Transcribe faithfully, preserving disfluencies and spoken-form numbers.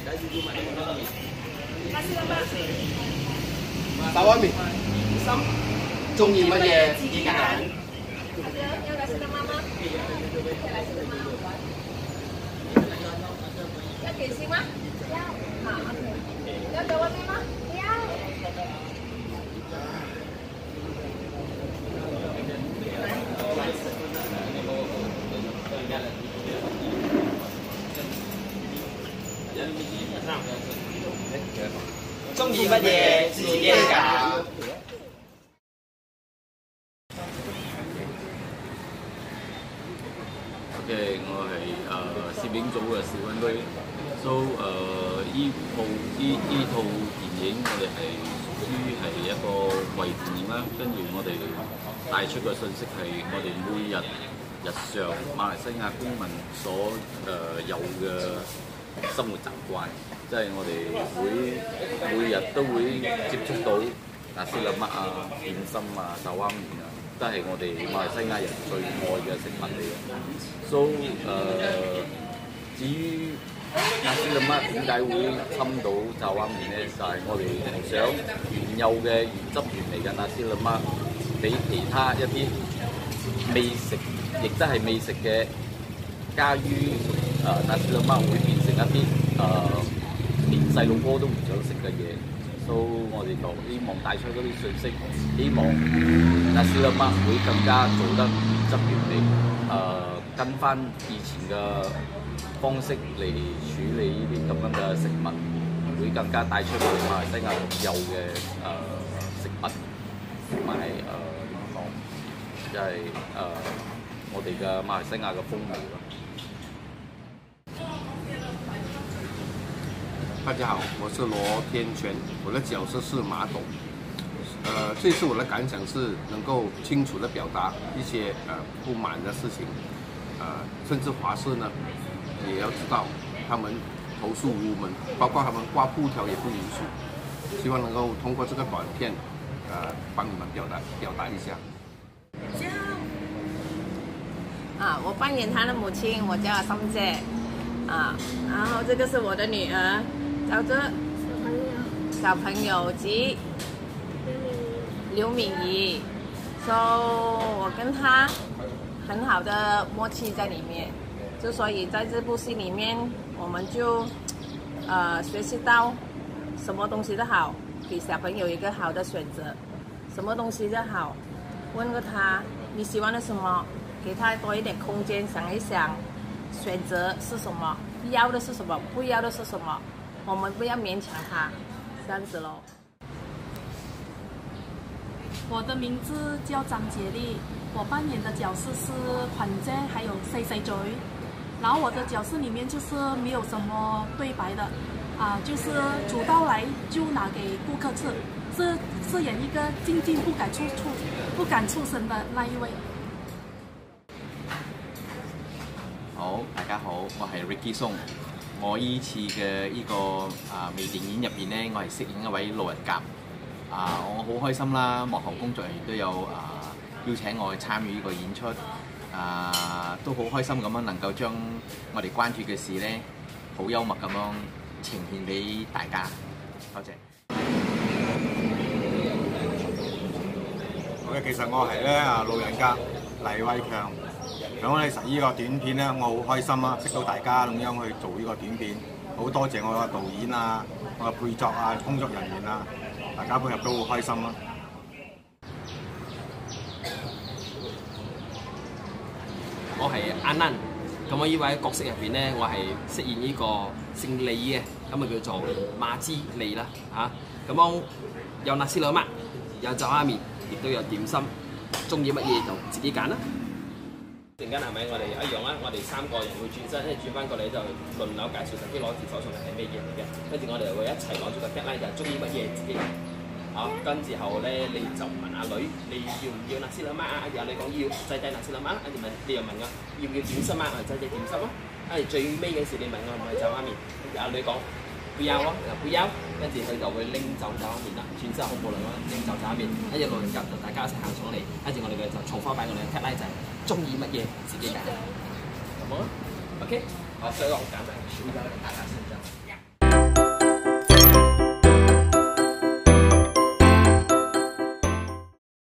沙瓦米。中意乜嘢自己揀。 有nasi lemak吗？nasi lemak。要点心吗？要。好 ，OK。要在外面吗？要。 中意乜嘢自己揀。 OK， 我係誒攝影組嘅邵溫居 ，so 誒依套依依套電影，我哋係屬於係一個微電影啦。跟住我哋帶出嘅信息係我哋每日日常馬來西亞公民所誒、呃、有嘅生活習慣，即係我哋會每日都會接觸到納斯勒麥啊、點心啊、豆蛙麵啊。都係我哋馬來西亞人最愛嘅食物嚟嘅。So 誒、呃，至於納斯勒麥點解會侵到爪哇麵咧？就係、是、我哋唔想原有嘅原汁原味嘅納斯勒麥，俾其他一啲未食，亦都係未食嘅，加於誒納斯勒麥會變成一啲誒、呃、連細路哥都唔想食嘅嘢。So 我哋就希望帶出嗰啲信息，希望納斯勒麥會更加做得原汁原味，誒、呃、跟翻以前嘅方式嚟處理呢啲咁樣嘅食物，會更加帶出我哋馬來西亞獨有嘅誒、呃、食物，同埋誒點講，即係誒我哋嘅馬來西亞嘅風味咯。 大家好，我是羅天全，我的角色是馬董。呃，這次我的感想是能夠清楚地表達一些呃不滿的事情，呃，甚至華視呢也要知道他們投訴無門，包括他們掛布條也不允許。希望能夠通過這個短片，呃，幫你們表達表達一下。 啊，我扮演他的母親，我叫桑姐。啊，然後這個是我的女兒。叫做小朋友及劉敏儀，所以我跟她很好的默契在裡面，就所以在這部戲裡面，我們就呃學習到什麼東西都好，給小朋友一個好的選擇，什麼東西都好，問過他你喜歡的什麼，給他多一點空間想一想，選擇是什麼，要的是什麼，不要的是什麼。我們不要勉強他，這樣子咯。 我的名字叫張杰麗，我扮演的角色是款姐，還有細細嘴。然後我的角色裡面就是沒有什麼對白的，啊，就是煮到來就拿給顧客吃，是飾演一個靜靜不敢出出不敢出聲的那一位。 好，大家好，我係 Ricky Song。我依次嘅呢個啊微電影入邊咧，我係飾演一位路人甲。啊，我好開心啦！幕後工作人員都有啊邀請我去參與呢個演出，啊都好開心咁樣能夠將我哋關注嘅事咧，好幽默咁樣呈現俾大家。多謝。 好嘅，其實我係咧啊路人甲黎偉強。咁我哋實呢個短片咧，我好開心啊！識到大家咁樣去做呢個短片，好多謝我嘅導演啊、我嘅配作啊、工作人員啊，大家配合都好開心啊！ 我係阿 Nan，咁我呢位角色入邊咧，我係飾演呢個姓李嘅，咁啊叫做馬之利啦嚇。咁樣有納斯勒麥，有爪哇麵，亦都有點心，中意乜嘢就自己揀啦。陣間係咪我哋一樣啦？我哋三個人會轉身，跟住轉翻過嚟就輪流介紹自己攞住手上嘅係咩嘢嚟嘅。跟住我哋會一齊攞住個 deadline 就係中意乜嘢自己。啊，跟住後咧你就問阿女你要唔要納斯勒麥啊？然後你講要，仔仔納斯勒麥，跟住問你又問我要唔要點心啊？仔仔點心啊？跟住最尾嘅時你問我係咪爪哇麵？跟住阿女講不要咯，不要，跟住佢就會拎走爪哇麵啦，轉身好無論啦，拎走爪哇麵，跟住路人甲就大家一齊行上嚟，跟住我哋嘅就重翻擺我哋嘅 deadline 就係中意乜嘢自己揀，好冇？OK，好，所以我揀埋，選咗大家先啫。